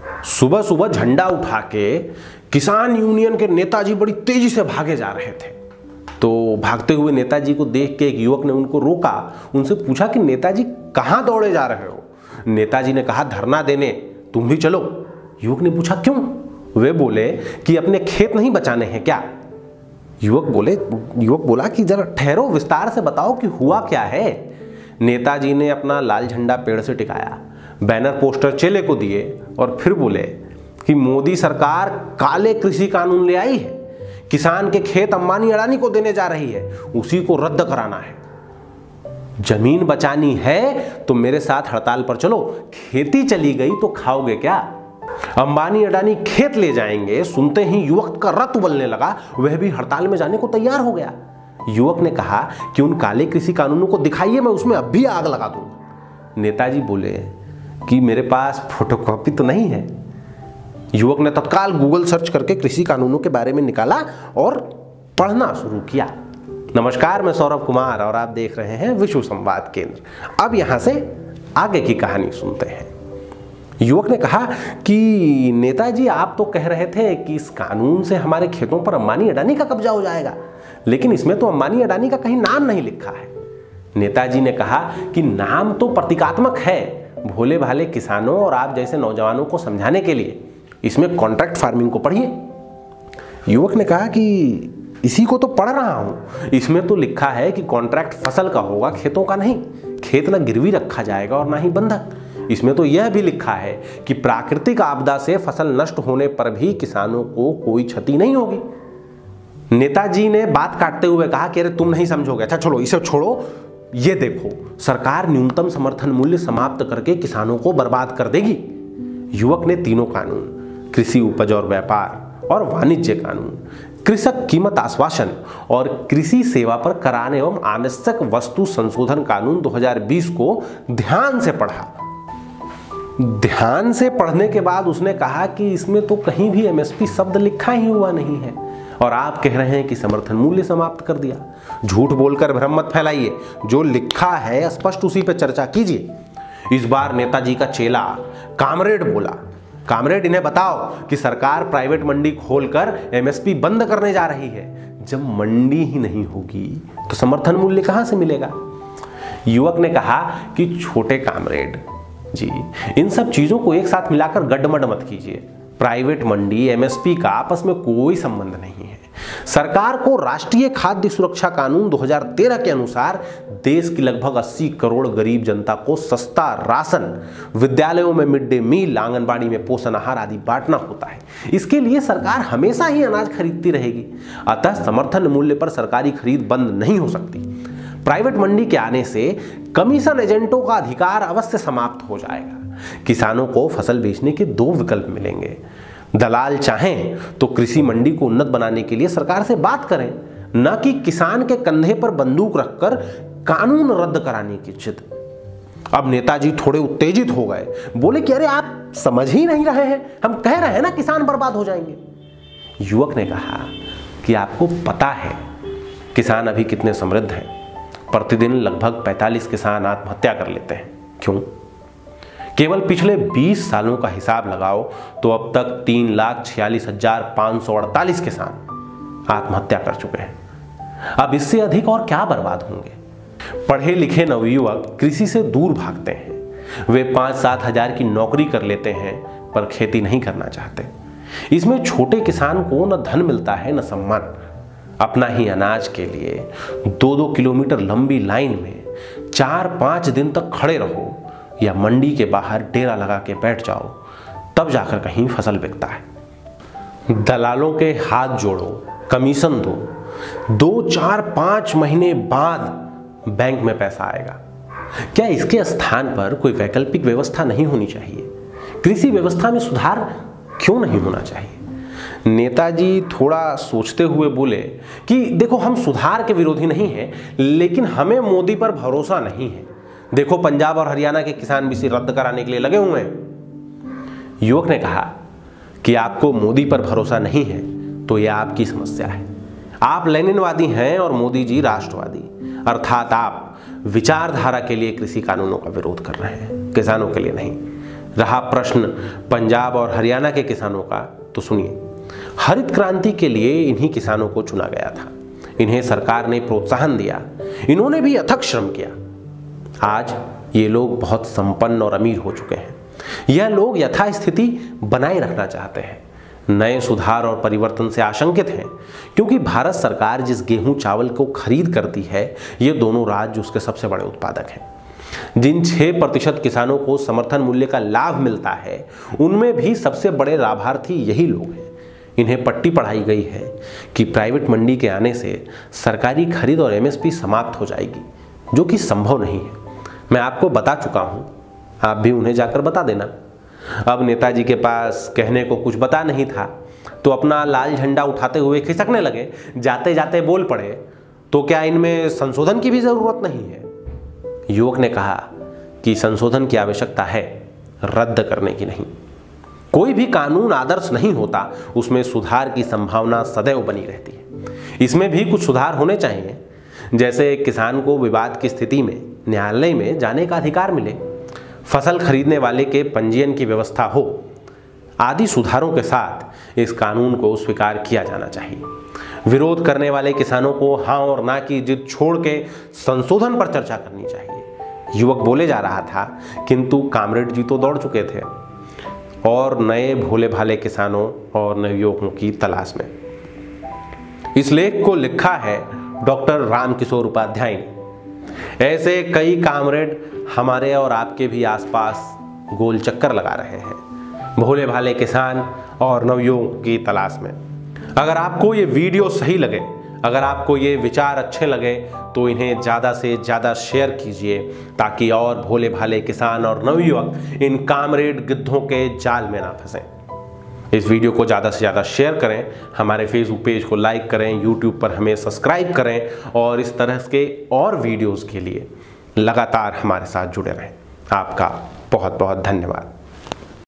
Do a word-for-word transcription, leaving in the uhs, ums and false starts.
सुबह सुबह झंडा उठा के किसान यूनियन के नेताजी बड़ी तेजी से भागे जा रहे थे। तो भागते हुए नेताजी को देख के एक युवक ने उनको रोका, उनसे पूछा कि नेताजी कहाँ दौड़े जा रहे हो? नेताजी ने कहा धरना देने, तुम भी चलो। युवक ने पूछा क्यों? वे बोले कि अपने खेत नहीं बचाने हैं क्या? युवक बोले युवक बोला कि जरा ठहरो, विस्तार से बताओ कि हुआ क्या है। नेताजी ने अपना लाल झंडा पेड़ से टिकाया, बैनर पोस्टर चेले को दिए और फिर बोले कि मोदी सरकार काले कृषि कानून ले आई है, किसान के खेत अंबानी अडानी को देने जा रही है, उसी को रद्द कराना है। जमीन बचानी है तो मेरे साथ हड़ताल पर चलो, खेती चली गई तो खाओगे क्या? अंबानी अडानी खेत ले जाएंगे। सुनते ही युवक का रत उबलने लगा, वह भी हड़ताल में जाने को तैयार हो गया। युवक ने कहा कि उन काले कृषि कानूनों को दिखाइए, मैं उसमें अब भी आग लगा दूंगा। नेताजी बोले कि मेरे पास फोटोकॉपी तो नहीं है। युवक ने तत्काल गूगल सर्च करके कृषि कानूनों के बारे में निकाला और पढ़ना शुरू किया। नमस्कार, मैं सौरभ कुमार और आप देख रहे हैं विश्व संवाद केंद्र। अब यहां से आगे की कहानी सुनते हैं। युवक ने कहा कि नेताजी आप तो कह रहे थे कि इस कानून से हमारे खेतों पर अंबानी अडानी का कब्जा हो जाएगा, लेकिन इसमें तो अंबानी अडानी का कहीं नाम नहीं लिखा है। नेताजी ने कहा कि नाम तो प्रतीकात्मक है, भोले भाले किसानों और आप जैसे नौजवानों को समझाने के लिए। इसमें कॉन्ट्रैक्ट फार्मिंग को पढ़िए। युवक ने कहा कि इसी को तो पढ़ रहा हूं, इसमें तो लिखा है कि कॉन्ट्रैक्ट फसल का होगा, खेतों का नहीं। खेत ना गिरवी रखा जाएगा और ना ही बंधक। इसमें तो यह भी लिखा है कि प्राकृतिक आपदा से फसल नष्ट होने पर भी किसानों को कोई क्षति नहीं होगी। नेताजी ने बात काटते हुए कहा कि अरे तुम नहीं समझोगे, अच्छा छोड़ो, इसे छोड़ो, ये देखो सरकार न्यूनतम समर्थन मूल्य समाप्त करके किसानों को बर्बाद कर देगी। युवक ने तीनों कानून, कृषि उपज और व्यापार और वाणिज्य कानून, कृषक कीमत आश्वासन और कृषि सेवा पर करार एवं आवश्यक वस्तु संशोधन कानून दो हज़ार बीस को ध्यान से पढ़ा। ध्यान से पढ़ने के बाद उसने कहा कि इसमें तो कहीं भी एमएसपी शब्द लिखा ही हुआ नहीं है और आप कह रहे हैं कि समर्थन मूल्य समाप्त कर दिया। झूठ बोलकर भ्रम मत फैलाइए, जो लिखा है स्पष्ट उसी पर चर्चा कीजिए। इस बार नेताजी का चेला कामरेड बोला, कामरेड इन्हें बताओ कि सरकार प्राइवेट मंडी खोलकर एमएसपी बंद करने जा रही है। जब मंडी ही नहीं होगी तो समर्थन मूल्य कहां से मिलेगा? युवक ने कहा कि छोटे कामरेड जी, इन सब चीजों को एक साथ मिलाकर गड्ढमड मत कीजिए। प्राइवेट मंडी एमएसपी का आपस में कोई संबंध नहीं है। सरकार को राष्ट्रीय खाद्य सुरक्षा कानून दो हज़ार तेरह के अनुसार देश की लगभग अस्सी करोड़ गरीब जनता को सस्ता राशन, विद्यालयों में मिड डे मील, आंगनबाड़ी में पोषण आहार आदि बांटना होता है। इसके लिए सरकार हमेशा ही अनाज खरीदती रहेगी, अतः समर्थन मूल्य पर सरकारी खरीद बंद नहीं हो सकती। प्राइवेट मंडी के आने से कमीशन एजेंटों का अधिकार अवश्य समाप्त हो जाएगा। किसानों को फसल बेचने के दो विकल्प मिलेंगे। दलाल चाहें तो कृषि मंडी को उन्नत बनाने के लिए सरकार से बात करें, न कि किसान के कंधे पर बंदूक रखकर कानून रद्द कराने की जिद। अब नेताजी थोड़े उत्तेजित हो गए, बोले कि अरे आप समझ ही नहीं रहे हैं, हम कह रहे हैं ना किसान बर्बाद हो जाएंगे। युवक ने कहा कि आपको पता है किसान अभी कितने समृद्ध हैं। प्रतिदिन लगभग पैंतालीस किसान आत्महत्या कर लेते हैं। क्यों? केवल पिछले बीस सालों का हिसाब लगाओ तो अब तक तीन लाख छियालीस हजार पांच सौ अड़तालीस किसान आत्महत्या कर चुके हैं। अब इससे अधिक और क्या बर्बाद होंगे? पढ़े लिखे नवयुवक कृषि से दूर भागते हैं। वे पांच सात हजार की नौकरी कर लेते हैं पर खेती नहीं करना चाहते। इसमें छोटे किसान को न धन मिलता है न सम्मान। अपना ही अनाज के लिए दो दो किलोमीटर लंबी लाइन में चार पांच दिन तक खड़े रहो या मंडी के बाहर डेरा लगा के बैठ जाओ, तब जाकर कहीं फसल बिकता है। दलालों के हाथ जोड़ो, कमीशन दो, दो चार पांच महीने बाद बैंक में पैसा आएगा। क्या इसके स्थान पर कोई वैकल्पिक व्यवस्था नहीं होनी चाहिए? कृषि व्यवस्था में सुधार क्यों नहीं होना चाहिए? नेताजी थोड़ा सोचते हुए बोले कि देखो, हम सुधार के विरोधी नहीं हैं, लेकिन हमें मोदी पर भरोसा नहीं है। देखो, पंजाब और हरियाणा के किसान भी इसे रद्द कराने के लिए लगे हुए हैं। युवक ने कहा कि आपको मोदी पर भरोसा नहीं है तो यह आपकी समस्या है। आप लेनिनवादी हैं और मोदी जी राष्ट्रवादी, अर्थात आप विचारधारा के लिए कृषि कानूनों का विरोध कर रहे हैं, किसानों के लिए नहीं। रहा प्रश्न पंजाब और हरियाणा के किसानों का, तो सुनिए। हरित क्रांति के लिए इन्हीं किसानों को चुना गया था। इन्हें सरकार ने प्रोत्साहन दिया, इन्होंने भी अथक श्रम किया। आज ये लोग बहुत संपन्न और अमीर हो चुके हैं। यह लोग यथास्थिति बनाए रखना चाहते हैं, नए सुधार और परिवर्तन से आशंकित हैं, क्योंकि भारत सरकार जिस गेहूं चावल को खरीद करती है, ये दोनों राज्य उसके सबसे बड़े उत्पादक हैं। जिन छह प्रतिशत किसानों को समर्थन मूल्य का लाभ मिलता है, उनमें भी सबसे बड़े लाभार्थी यही लोग हैं। इन्हें पट्टी पढ़ाई गई है कि प्राइवेट मंडी के आने से सरकारी खरीद और एमएसपी समाप्त हो जाएगी, जो कि संभव नहीं है। मैं आपको बता चुका हूं, आप भी उन्हें जाकर बता देना। अब नेताजी के पास कहने को कुछ बता नहीं था, तो अपना लाल झंडा उठाते हुए खिसकने लगे, जाते जाते बोल पड़े, तो क्या इनमें संशोधन की भी जरूरत नहीं है? युवक ने कहा कि संशोधन की आवश्यकता है, रद्द करने की नहीं। कोई भी कानून आदर्श नहीं होता, उसमें सुधार की संभावना सदैव बनी रहती है। इसमें भी कुछ सुधार होने चाहिए, जैसे किसान को विवाद की स्थिति में न्यायालय में जाने का अधिकार मिले, फसल खरीदने वाले के पंजीयन की व्यवस्था हो, आदि सुधारों के साथ इस कानून को स्वीकार किया जाना चाहिए। विरोध करने वाले किसानों को हाँ और ना की जिद छोड़ के संशोधन पर चर्चा करनी चाहिए। युवक बोले जा रहा था, किंतु कामरेड जी तो दौड़ चुके थे और नए भोले भाले किसानों और नवयुवकों की तलाश में। इस लेख को लिखा है डॉक्टर रामकिशोर उपाध्याय ने। ऐसे कई कामरेड हमारे और आपके भी आसपास गोल चक्कर लगा रहे हैं, भोले भाले किसान और नवयुवकों की तलाश में। अगर आपको ये वीडियो सही लगे, अगर आपको ये विचार अच्छे लगे, तो इन्हें ज़्यादा से ज़्यादा शेयर कीजिए, ताकि और भोले भाले किसान और नवयुवक इन कामरेड गिद्धों के जाल में ना फंसें। इस वीडियो को ज़्यादा से ज़्यादा शेयर करें, हमारे फेसबुक पेज को लाइक करें, यूट्यूब पर हमें सब्सक्राइब करें और इस तरह के और वीडियोज़ के लिए लगातार हमारे साथ जुड़े रहें। आपका बहुत बहुत धन्यवाद।